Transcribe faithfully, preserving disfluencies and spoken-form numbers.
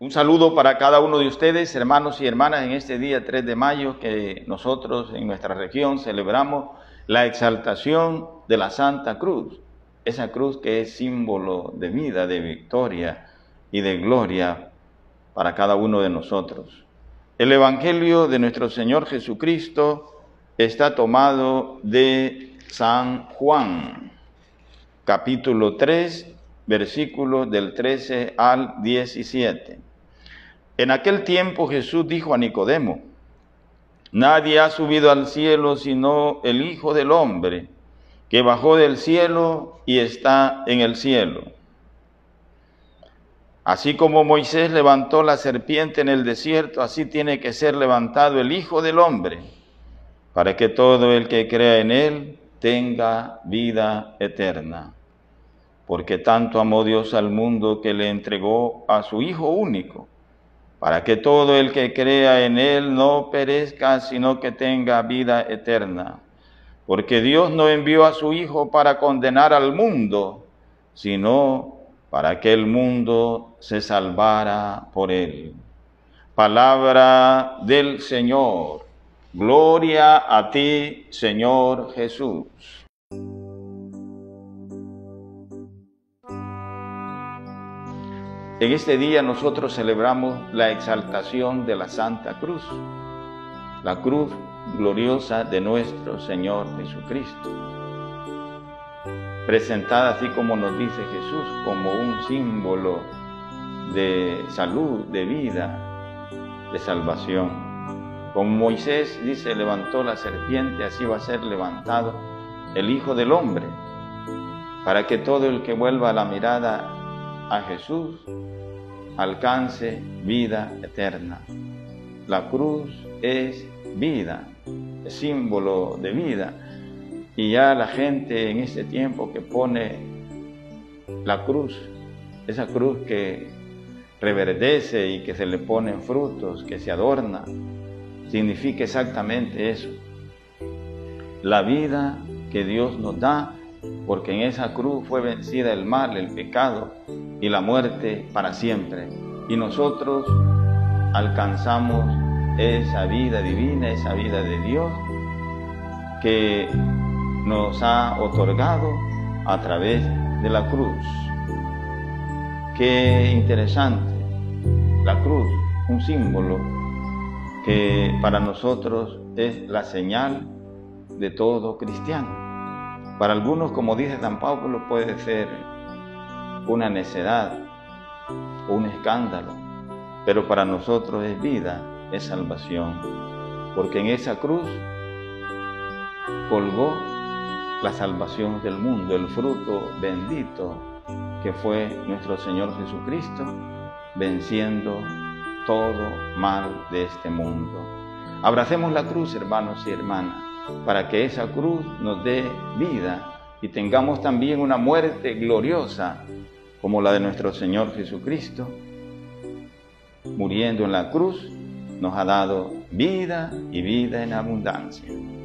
Un saludo para cada uno de ustedes, hermanos y hermanas, en este día tres de mayo que nosotros en nuestra región celebramos la exaltación de la Santa Cruz, esa cruz que es símbolo de vida, de victoria y de gloria para cada uno de nosotros. El Evangelio de nuestro Señor Jesucristo está tomado de San Juan, capítulo tres, versículos del trece al diecisiete. En aquel tiempo Jesús dijo a Nicodemo: nadie ha subido al cielo sino el Hijo del Hombre, que bajó del cielo y está en el cielo. Así como Moisés levantó la serpiente en el desierto, así tiene que ser levantado el Hijo del Hombre, para que todo el que crea en él tenga vida eterna. Porque tanto amó Dios al mundo que le entregó a su Hijo único, para que todo el que crea en él no perezca, sino que tenga vida eterna. Porque Dios no envió a su Hijo para condenar al mundo, sino para que el mundo se salvara por él. Palabra del Señor. Gloria a ti, Señor Jesús. En este día nosotros celebramos la exaltación de la Santa Cruz, la cruz gloriosa de nuestro Señor Jesucristo, presentada así como nos dice Jesús, como un símbolo de salud, de vida, de salvación. Como Moisés dice, levantó la serpiente, así va a ser levantado el Hijo del Hombre, para que todo el que vuelva la mirada a Jesús alcance vida eterna. La cruz es vida, es símbolo de vida. Y ya la gente en este tiempo que pone la cruz, esa cruz que reverdece y que se le ponen frutos, que se adorna, significa exactamente eso. La vida que Dios nos da, porque en esa cruz fue vencida el mal, el pecado y la muerte para siempre. Y nosotros alcanzamos esa vida divina, esa vida de Dios que nos ha otorgado a través de la cruz. Qué interesante, la cruz, un símbolo que para nosotros es la señal de todo cristiano. Para algunos, como dice San Pablo, puede ser una necedad o un escándalo, pero para nosotros es vida, es salvación, porque en esa cruz colgó la salvación del mundo, el fruto bendito que fue nuestro Señor Jesucristo, venciendo todo mal de este mundo. Abracemos la cruz, hermanos y hermanas, para que esa cruz nos dé vida y tengamos también una muerte gloriosa como la de nuestro Señor Jesucristo. Muriendo en la cruz, nos ha dado vida y vida en abundancia.